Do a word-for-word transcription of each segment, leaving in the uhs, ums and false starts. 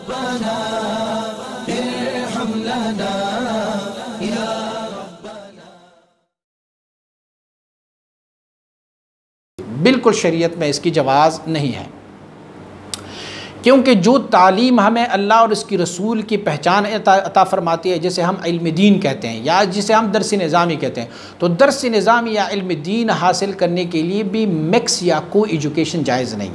ربنا ارحم لنا یا بالکل شریعت میں اس کی جواز نہیں ہے، کیونکہ جو تعلیم ہمیں اللہ اور اس کی رسول کی پہچان عطا فرماتی ہے، جسے ہم علم دین کہتے ہیں یا جسے ہم درس نظامی کہتے ہیں، تو درس نظامی یا علم دین حاصل کرنے کے لیے بھی مکس یا کو ایجوکیشن جائز نہیں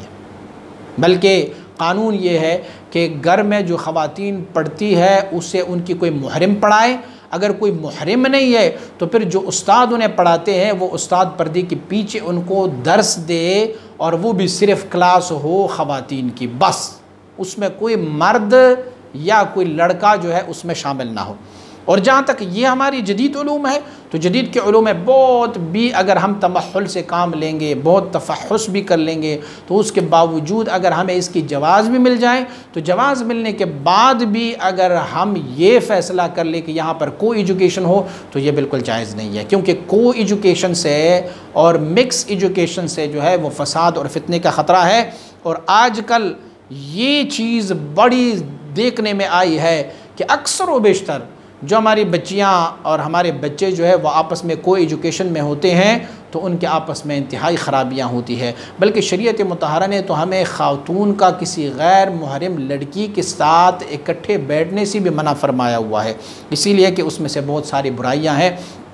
ہے، بلکہ قانون یہ ہے کہ گھر میں جو خواتین پڑھتی ہے اسے ان کی کوئی محرم پڑھائے، اگر کوئی محرم نہیں ہے تو پھر جو استاد انہیں پڑھاتے ہیں وہ استاد پردے کے پیچھے ان کو درس دے، اور وہ بھی صرف کلاس ہو خواتین کی، بس اس میں کوئی مرد یا کوئی لڑکا جو ہے اس میں شامل نہ ہو۔ اور جہاں تک یہ ہماری جدید علوم ہے تو جدید کے علوم میں بہت بھی اگر ہم تمحل سے کام لیں گے، بہت تفحص بھی کر لیں گے، تو اس کے باوجود اگر ہمیں اس کی جواز بھی مل جائے تو جواز ملنے کے بعد بھی اگر ہم یہ فیصلہ کر لیں کہ یہاں پر کو ایجوکیشن ہو تو یہ بالکل جائز نہیں ہے، کیونکہ کو ایجوکیشن سے اور مکس ایجوکیشن سے جو ہے وہ فساد اور فتنے کا خطرہ ہے۔ اور آج کل یہ چیز بڑی دیکھنے میں آئی ہے کہ اکثر و بیشتر جو ہماری بچیاں اور ہمارے بچے جو ہے وہ آپس میں کو ایجوکیشن میں ہوتے ہیں تو ان کے آپس میں انتہائی خرابیاں ہوتی ہے، بلکہ شریعت مطہرہ نے تو ہمیں خاتون کا کسی غیر محرم لڑکی کے ساتھ اکٹھے بیٹھنے سے بھی منع فرمایا ہوا ہے، اسی لیے کہ اس میں سے بہت ساری برائیاں ہیں۔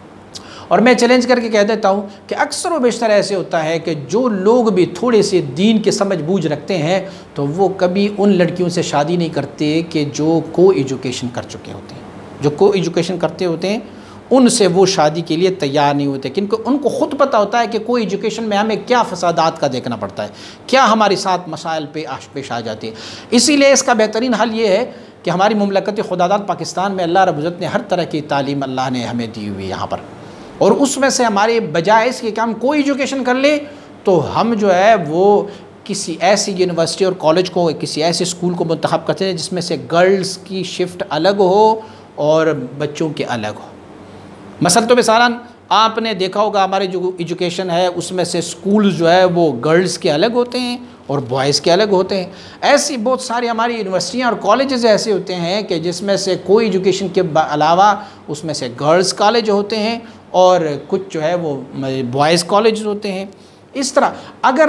اور میں چیلنج کر کے کہہ دیتا ہوں کہ اکثر و بیشتر ایسے ہوتا ہے کہ جو لوگ بھی تھوڑے سے دین کے سمجھ بوجھ رکھتے ہیں تو وہ کبھی ان لڑکیوں سے شادی نہیں کرتے کہ جو کو ایجوکیشن کر چکے ہوتے ہیں، جو کو ایجوکیشن کرتے ہوتے ہیں ان سے وہ شادی کے لیے تیار نہیں ہوتے، کیونکہ ان کو خود پتہ ہوتا ہے کہ کو ایجوکیشن میں ہمیں کیا فسادات کا دیکھنا پڑتا ہے، کیا ہمارے ساتھ مسائل پہ پیش آ جاتی ہے۔ اسی لیے اس کا بہترین حل یہ ہے کہ ہماری مملکت خداداد پاکستان میں اللہ رب العزت نے ہر طرح کی تعلیم اللہ نے ہمیں دی ہوئی یہاں پر، اور اس میں سے ہمارے بجائے اس کے کہ ہم کو ایجوکیشن کر لیں تو ہم جو ہے وہ کسی ایسی یونیورسٹی اور کالج کو، کسی ایسے اسکول کو منتخب کرتے ہیں جس میں سے گرلز کی شفٹ الگ ہو اور بچوں کے الگ ہو۔ مثلا تو مثالاً آپ نے دیکھا ہوگا ہمارے جو ایجوکیشن ہے اس میں سے اسکولز جو ہے وہ گرلز کے الگ ہوتے ہیں اور بوائز کے الگ ہوتے ہیں، ایسی بہت ساری ہماری یونیورسٹیاں اور کالجز ایسے ہوتے ہیں کہ جس میں سے کوئی ایجوکیشن کے علاوہ اس میں سے گرلز کالج ہوتے ہیں اور کچھ جو ہے وہ بوائز کالجز ہوتے ہیں۔ اس طرح اگر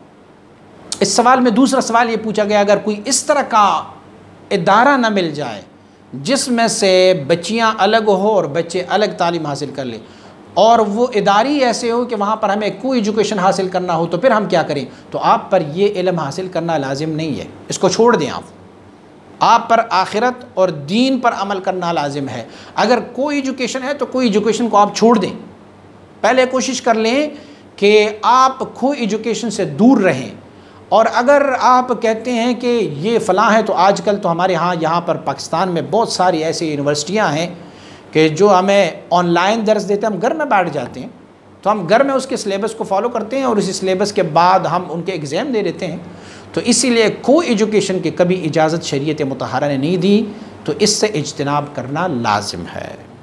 اس سوال میں دوسرا سوال یہ پوچھا گیا اگر کوئی اس طرح کا ادارہ نہ مل جائے جس میں سے بچیاں الگ ہو اور بچے الگ تعلیم حاصل کر لیں، اور وہ اداری ایسے ہو کہ وہاں پر ہمیں کوئی ایجوکیشن حاصل کرنا ہو، تو پھر ہم کیا کریں؟ تو آپ پر یہ علم حاصل کرنا لازم نہیں ہے، اس کو چھوڑ دیں، آپ آپ پر آخرت اور دین پر عمل کرنا لازم ہے۔ اگر کوئی ایجوکیشن ہے تو کوئی ایجوکیشن کو آپ چھوڑ دیں، پہلے کوشش کر لیں کہ آپ کوئی ایجوکیشن سے دور رہیں، اور اگر آپ کہتے ہیں کہ یہ فلاں ہے تو آج کل تو ہمارے ہاں یہاں پر پاکستان میں بہت ساری ایسی یونیورسٹیاں ہیں کہ جو ہمیں آن لائن درس دیتے ہیں، ہم گھر میں بیٹھ جاتے ہیں تو ہم گھر میں اس کے سلیبس کو فالو کرتے ہیں اور اسی سلیبس کے بعد ہم ان کے ایگزام دے دیتے ہیں، تو اسی لیے کو ایجوکیشن کی کبھی اجازت شریعت مطہرہ نے نہیں دی، تو اس سے اجتناب کرنا لازم ہے۔